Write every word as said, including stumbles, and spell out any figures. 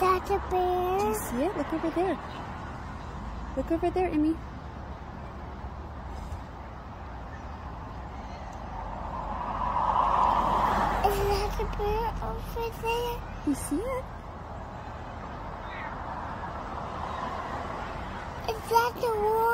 that a bear? Do you see it? Look over there. Look over there, Emmy. Is that a bear over there? You see it? Is that the wolf?